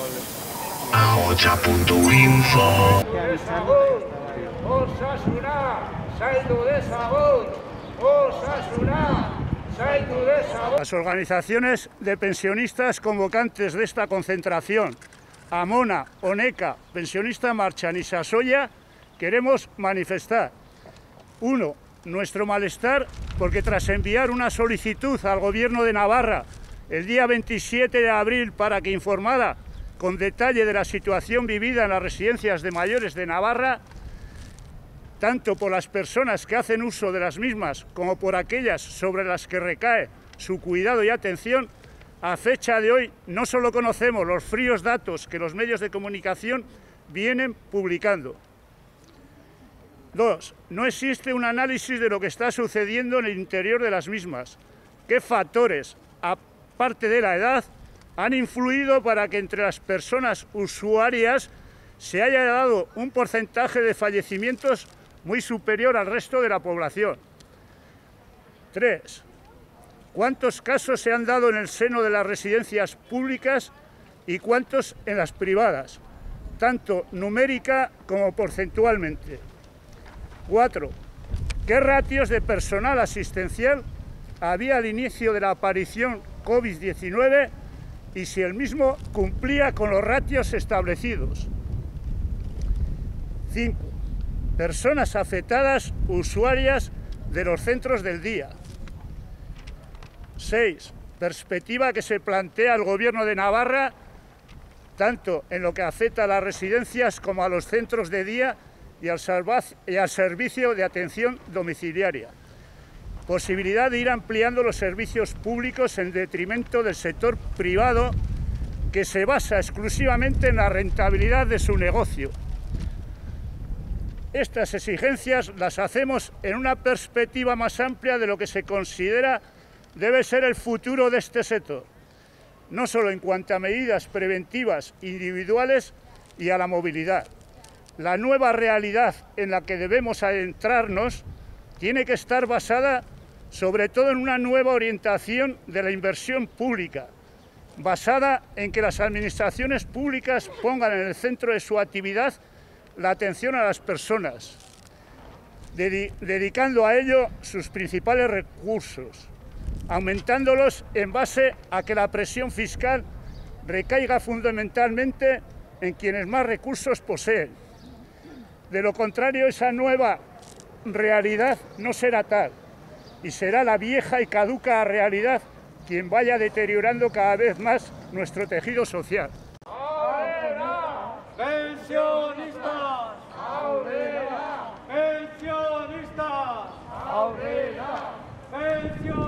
Ahocha.info. Las organizaciones de pensionistas convocantes de esta concentración, Amona, Oneca, Pensionista Marchan y Sasoya, queremos manifestar: 1. Nuestro malestar porque tras enviar una solicitud al Gobierno de Navarra el día 27 de abril para que informara con detalle de la situación vivida en las residencias de mayores de Navarra, tanto por las personas que hacen uso de las mismas como por aquellas sobre las que recae su cuidado y atención, a fecha de hoy no solo conocemos los fríos datos que los medios de comunicación vienen publicando. 2. No existe un análisis de lo que está sucediendo en el interior de las mismas. ¿Qué factores, aparte de la edad, han influido para que entre las personas usuarias se haya dado un porcentaje de fallecimientos muy superior al resto de la población? 3. ¿Cuántos casos se han dado en el seno de las residencias públicas y cuántos en las privadas, tanto numérica como porcentualmente? 4. ¿Qué ratios de personal asistencial había al inicio de la aparición COVID-19 y si el mismo cumplía con los ratios establecidos? 5. Personas afectadas, usuarias de los centros del día. 6. Perspectiva que se plantea el Gobierno de Navarra, tanto en lo que afecta a las residencias como a los centros de día y al servicio de atención domiciliaria. Posibilidad de ir ampliando los servicios públicos en detrimento del sector privado, que se basa exclusivamente en la rentabilidad de su negocio. Estas exigencias las hacemos en una perspectiva más amplia de lo que se considera debe ser el futuro de este sector, no solo en cuanto a medidas preventivas individuales y a la movilidad. La nueva realidad en la que debemos adentrarnos tiene que estar basada sobre todo en una nueva orientación de la inversión pública, basada en que las administraciones públicas pongan en el centro de su actividad la atención a las personas, dedicando a ello sus principales recursos, aumentándolos en base a que la presión fiscal recaiga fundamentalmente en quienes más recursos poseen. De lo contrario, esa nueva realidad no será tal, y será la vieja y caduca realidad quien vaya deteriorando cada vez más nuestro tejido social. ¡Aurrera! ¡Pensionistas! ¡Aurrera! ¡Pensionistas! ¡Aurrera! ¡Pensionistas!